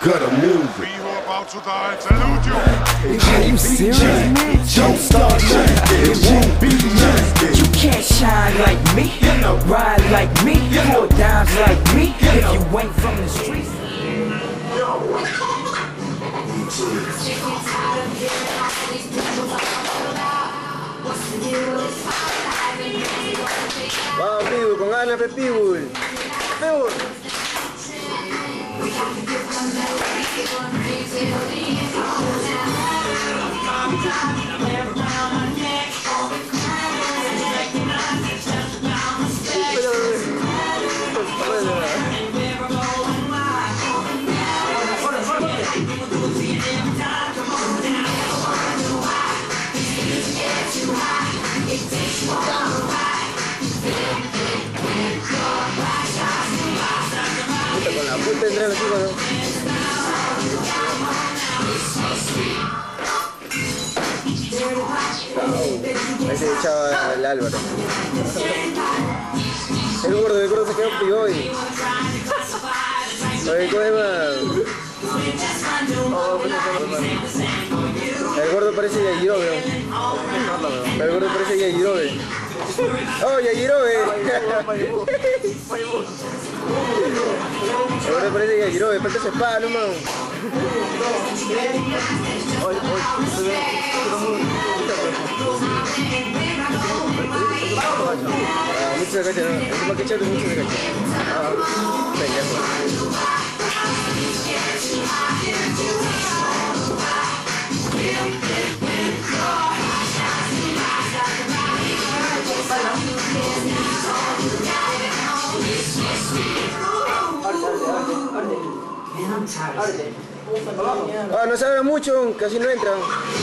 gutter music. We who about to die salute you. Are you serious, man? Don't start it won't be nothing. You can't shine like me, ride like me, pour dimes like me, if you ain't from the streets. Vamos, Pitbull, con ganas, Pitbull. Pitbull. Con la puta entré aquí, ¿no? Ahí se echaba el Álvaro. El gordo se quedó pilló y... Oye, ¿cómo se llama? El gordo parece Yajirobe. El gordo parece Yajirobe. ¡Oh, Yajirobe! Ahora parece que Yajirobe, falta esa espada, no man. Mucho de cacha, ¿no? Encima que echate mucho de cacha. Venga. Ah, no se abre mucho, casi no entra.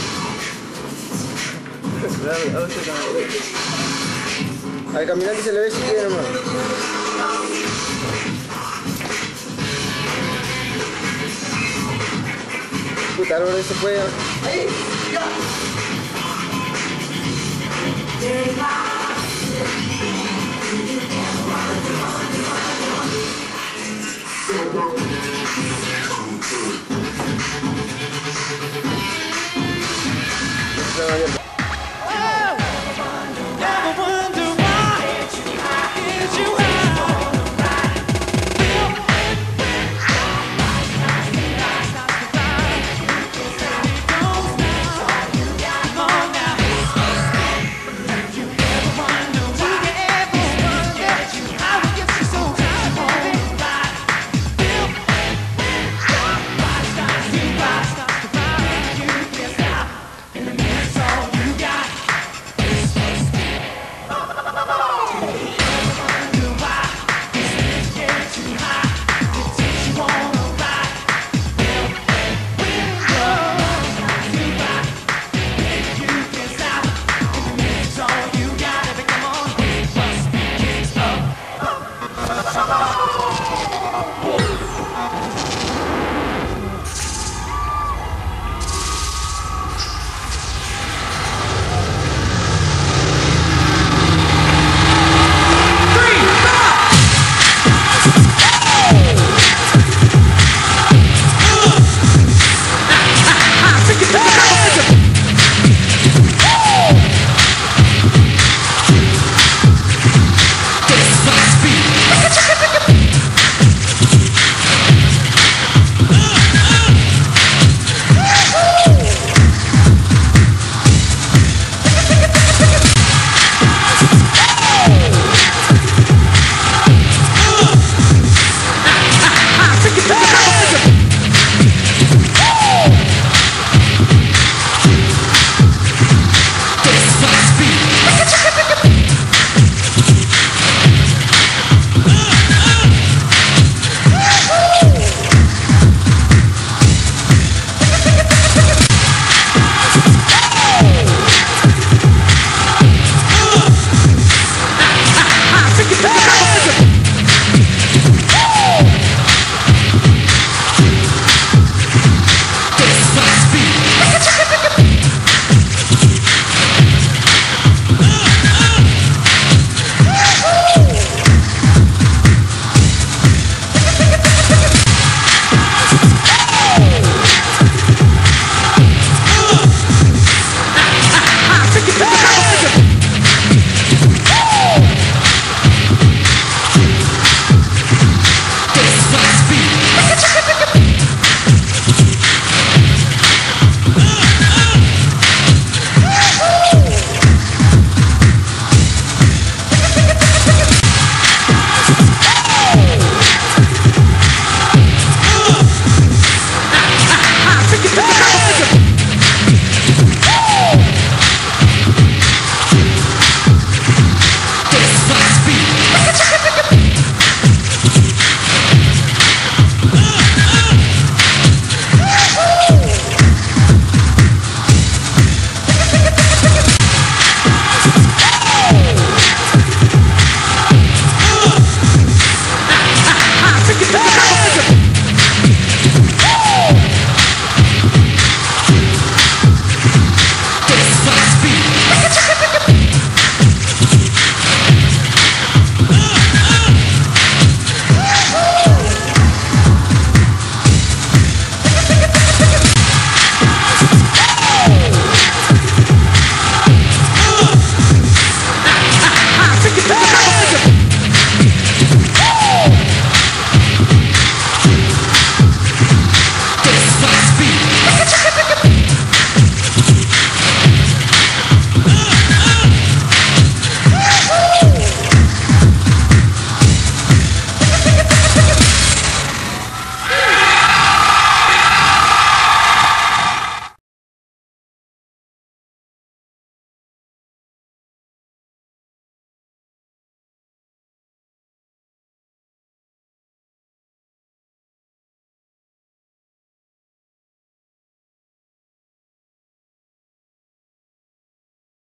Al caminante se le ve si quiere nomás. Puta, ahora se puede.